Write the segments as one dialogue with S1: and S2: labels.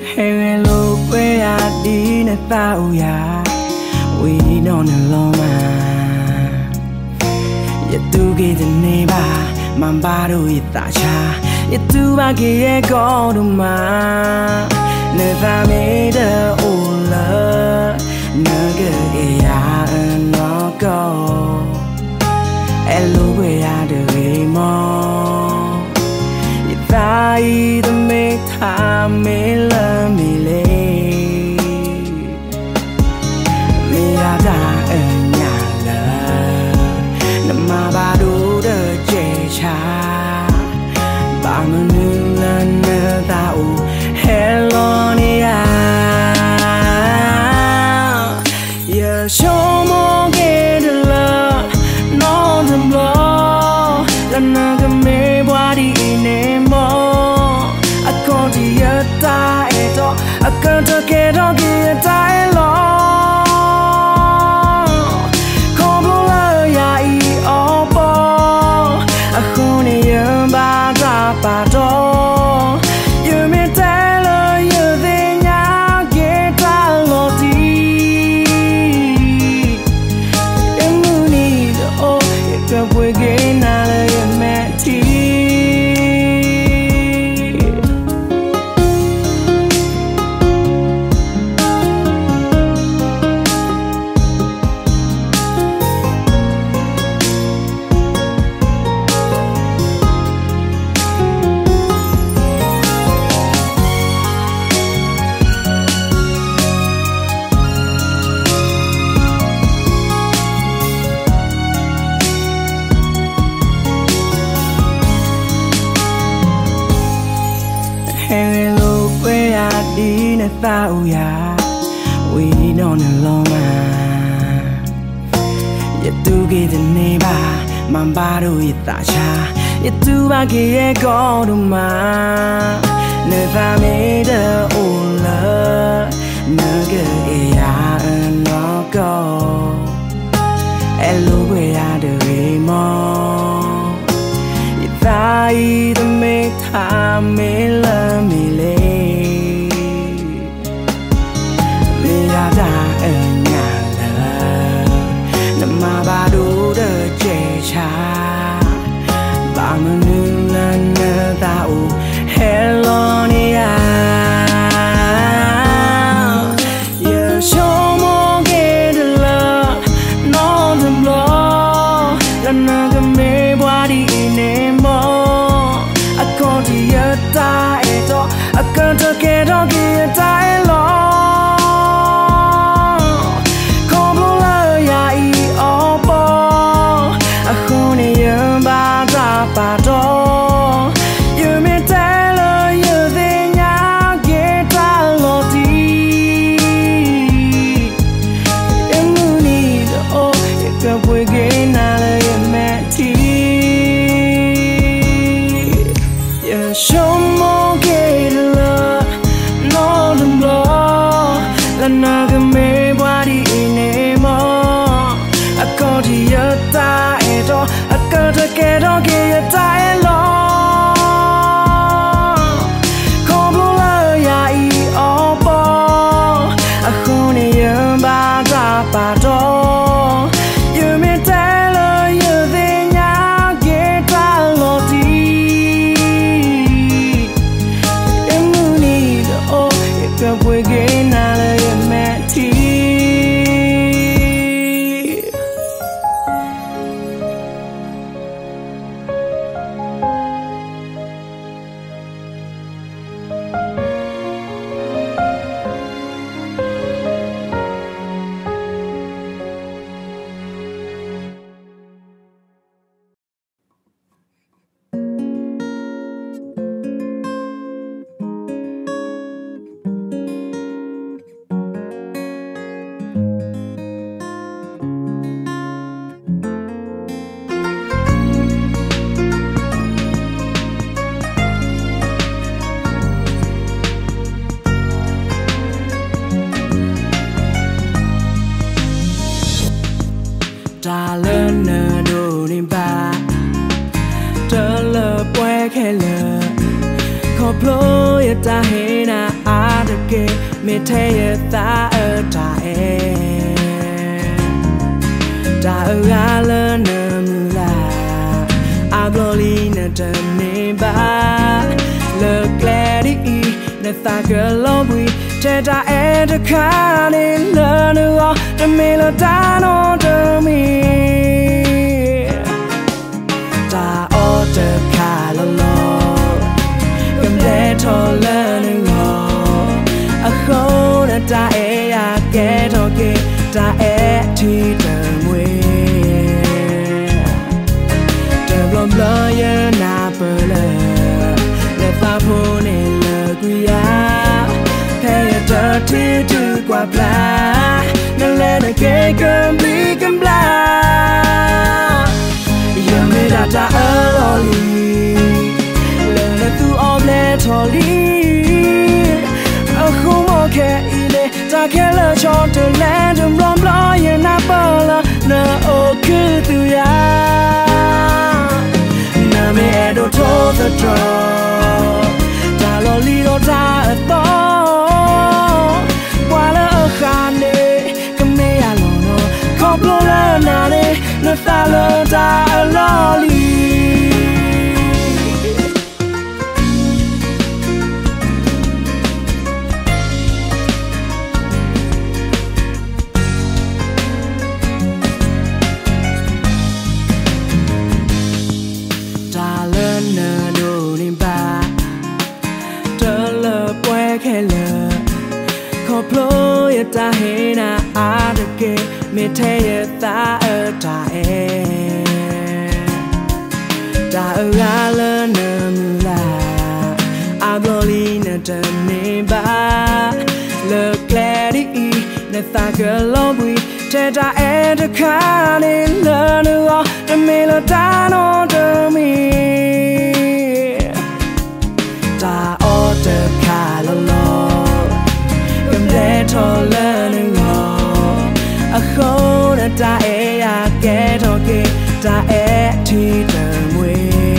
S1: Hello, where are you? Now we don't know man. You do get the neighbor, man, bado itacha. You do back go to man. Never made a ola, nugget, no go. Hello, where are the more? You die the make time, me love me late. Me a die in your love. No matter do the jecha. Bang new land that hello nia. You show more get love, no the blow. La naga me body anymore. I can't hear that eto. I can't get on get that long. Combula ya I opo. I can't hear bada bado. You me tell you the ya get a loti. You need oh you can we get na you met Hello, where are you now? We don't know man. You do get the neighbor, man, bado itacha. You do back go to man. Never made a ola, nugget, no go. Hello, where are the more? You die the make time, me love me late. Me a die in your love. No matter do the jecha. Bang new land that hello nia. You show more get love, no the blow. La naga me body anymore. I can't hear that eto. I can't get on get that long. Combula ya I opo. I can't hear bada bado. You me tell you the ya get a loti. You need oh you can we get na you met show more get love, no the blow. La naga me body anymore. I can't hear that eto. I can't get on get that long. Combula ya I opo. I can't hear bada bado. You me tell you the ya get a loti. We get na you met Darling, no need back. The love, where can love? Koplo, yet I hate me te ta ta ta la na mula abloli na tane ba le clari na ta galobui te ta de kane la no de me la ta no de me ta o de kalolo gamle to la no a khona ta ya ke to ke ta ti de mwe de blom blo ya na pele le ta phone le guya pay a dirty to qua bla na le na ke gambi gambla ya me da ta early le tu om le toli okay ile ta kela chon to land and blom blom ya na pala na oku tu ya na me edo to the draw ta lo li do ta to wala khane kame ya lo no koplo la na ne na ta lo ta lo li ta he na a de ke me te ta ta ta la na mula abloli na tane ba le clari na ta galobui te ta de kane la no de me la ta no de me ta o de kalolo gamle to learning a khona ta ya ke to ke ta ti de mwe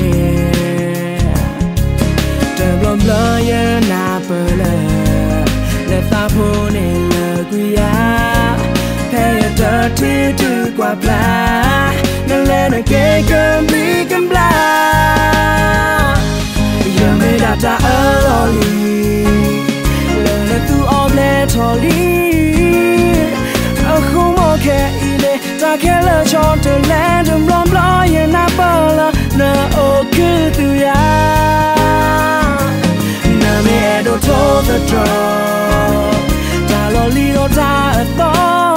S1: de blom blo ya na pele le ta phone le guya pay a dirty to qua bla na le na ke gambi gambla ya me da ta early tu om le toli a khumo ke ile ta kela chon to land and blom blom ya na pala na oku tu ya na me edo to the draw ta lo li do ta to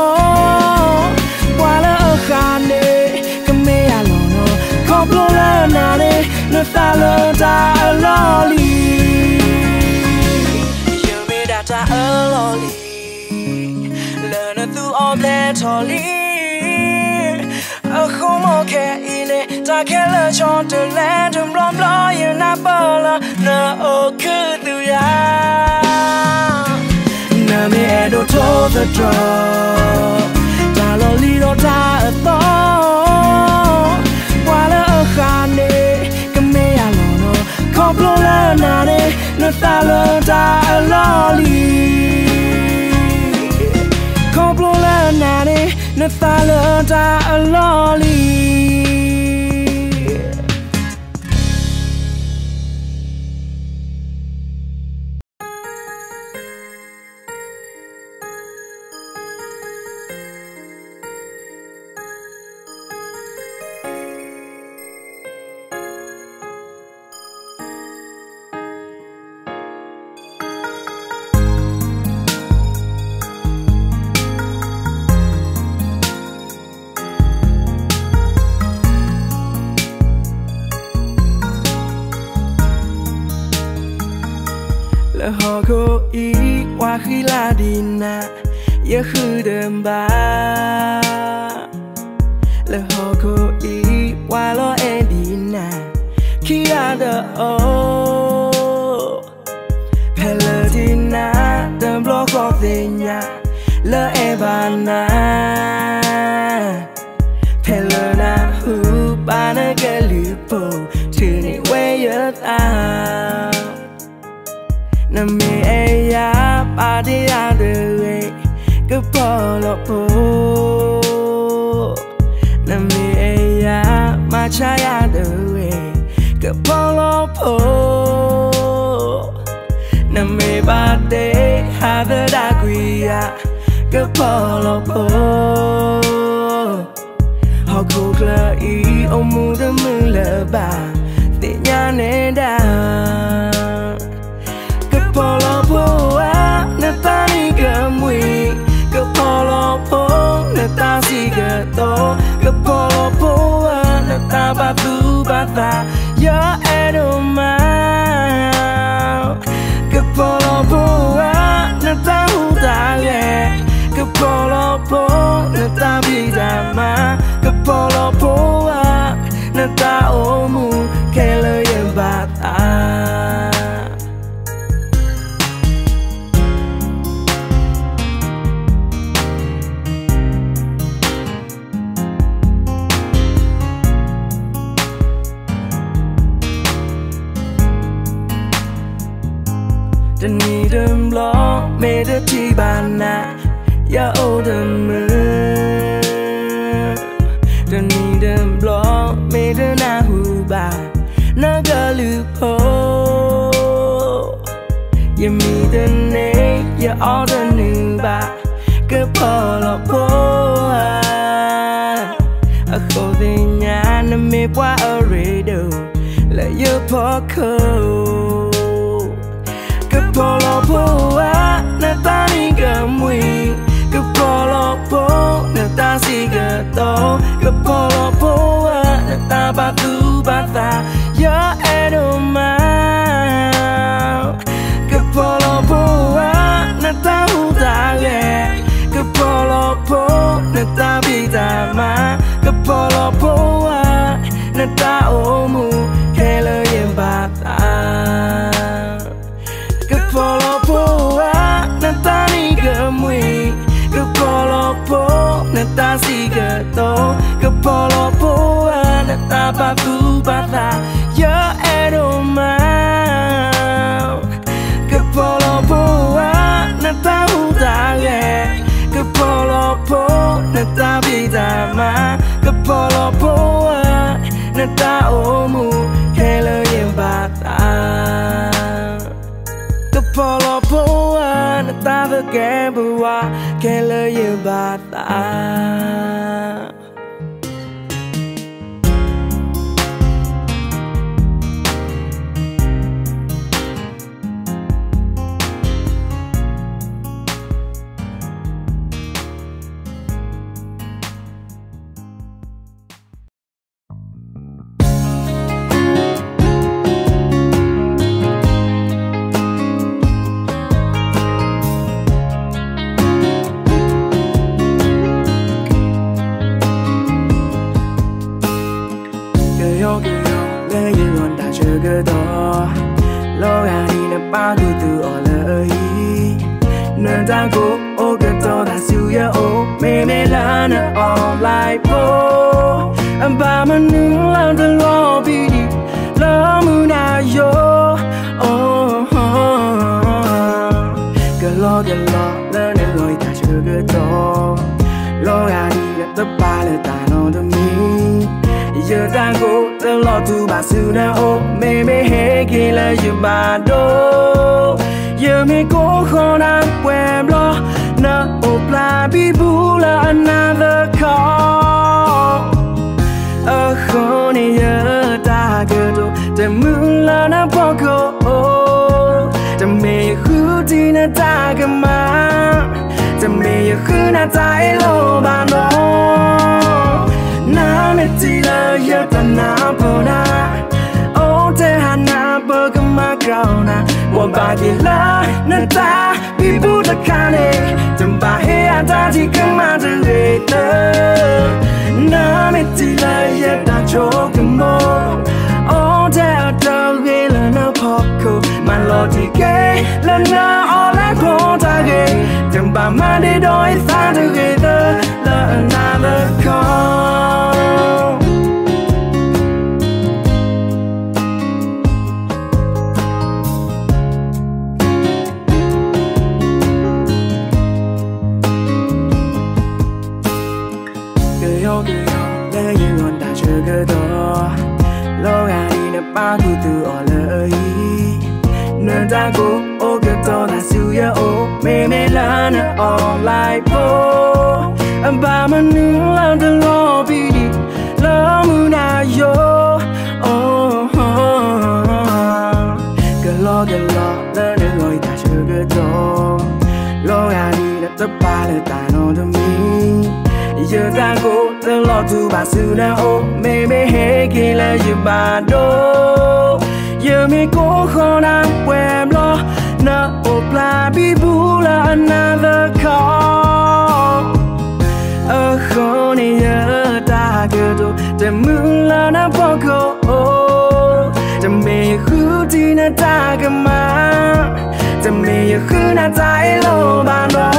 S1: wala khane kame ya lo no koplo la na ne na ta lo ta lo li ta early learn to all that toli a khumo ke ile ta kela chon to land and blom blom ya na pala na oku tu ya na me edo to the draw ta lo li do ta to wala khane kame ya lo no koplo la na ne na ta lo ta loli koplo la na ne na ta lo ta loli le hoko I wa khila dina ye khudem ba le hoko I wa lo edina kia da o peladina the block of the nya le ebana pelana hu bana galupo tuni we ya nằm mê ai ya ba đi ra đời cứ bỏ lỡ phố nằm mê ai ya mà trái ra đời cứ bỏ lỡ phố nằm mê ba đê hà đơ đa quỳ ya cứ bỏ lỡ phố họ khô lỡ ý ông muốn đâm mưa lỡ bà để nhà nên đã cứ bỏ lỡ phố á nè ta đi gỡ mùi cứ bỏ lỡ phố nè ta xì gỡ tô cứ bỏ lỡ phố á nè ta ba tu ba ta nhớ em đâu mà cứ bỏ lỡ phố á nè ta hú ta ghé cứ bỏ lỡ phố nè ta bị ra mà cứ bỏ lỡ phố á nè ta ôm mù kể lời em bà ta Đừng nghĩ đừng lo mê đứa chi bàn nà ya ô đừng mơ đừng nghĩ đừng lo mê đứa na hù bà nó gỡ lưu hô ya mi đừng nê ya ô đừng nữ bà cứ bỏ lọ bố à khổ tình nhà nó mê quá ở rê đầu lại ya bỏ khâu bỏ lỡ phố á nè ta đi gỡ mùi cứ bỏ lỡ phố nè ta xì gỡ tô cứ bỏ lỡ phố á nè ta ba tu ba ta nhớ em đâu mà cứ bỏ lỡ phố á nè ta hú ta ghé cứ bỏ lỡ phố nè ta bị ta mà cứ bỏ lỡ phố á nè ta ôm mù kể lời em bà ta bỏ lỡ phố á nè ta đi gỡ mùi cứ bỏ lỡ phố nè ta xì gỡ tô cứ bỏ lỡ phố á nè ta ba tu ba ta nhớ em đâu mà cứ bỏ lỡ phố á nè ta hú ta ghé cứ bỏ lỡ phố nè ta bị ta mà cứ bỏ lỡ phố á nè ta ôm mù kể lời em bà ta bỏ lỡ phố á nè ta vừa kém bùa kể lời yêu bà ta lo ga đi nè ba tu tu ở lời nên ta cố ô cái to ta siêu ya ô mê mê la nè online po anh ba mình nương làm từ lo bi đi lo mu na yo cái lo lỡ nè rồi ta chưa cái to lo ga đi nè tập ba là ta nó đâm mi giờ ta cố tớ lo tu bà sư na ô mê mê hê kia là giờ bà đô giờ mê cố khó đang quen lo na ô pla bi bu là another call ở khó này giờ ta cơ đồ để mưa là na bỏ cô để mê khứ đi na ta cơ mà để mê khứ na ta lo bà nó na mẹ chỉ là giờ ta na bờ na ô thế hà na bờ cái má cao na một bà kia là nên ta bị bút đã khá nè chẳng bà hết ta chỉ cần mà từ về tớ na mẹ chỉ là giờ ta cho cái mô ô thế ở đâu ghê là nó khó khăn mà lo thì ghê là nó ở lại khó ta ghê chẳng bà mà để đôi ta từ ghê tớ là another call ta gu tu o le nơ ta gu o ke to la su ya o me la na on like po ba ma nu la de lo bi di lo mu na yo oh ke lo le de lo ta chu ke to lo ya ni de ta pa le ta no de mi ye ta go the lo tu ba su na o me he ki la ye ba do ye me go kho na wem lo na o pla bi bu la another call a kho ni ye ta ke do de mu la na po ko de me hu ti na ta ke ma de me hu na ta lo ba no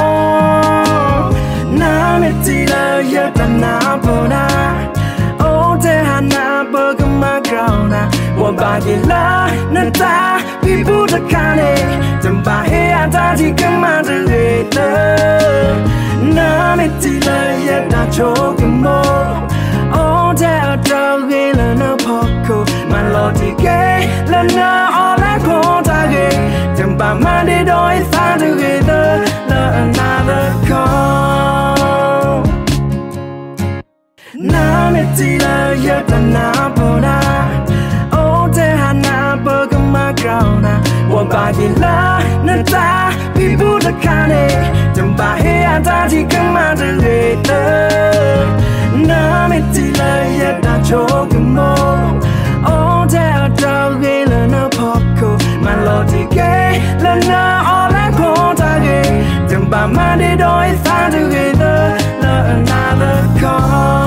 S1: na me ti la ye ta na po na o te ha na po ka ma ground na wa ba ki la na ta pi bu ta ka ne tum ba he a ta ti ka ma de le na me ti la ye ta cho ka mo o te a ta ge la na po ko ma lo ti ke la na all la ko ta ge tum ba ma de do I sa de ge the another call na me ti la ye ta na po na o te ha na po ka ma ground na wa ba ki la na ta pi bu ta ka ne tum ba he a ta ti ka ma de le na me ti la ye ta cho ka mo o te a ta ge la na po ko ma lo ti ke la na all la ko ta ge tum ba ma de do I sa de ge the another call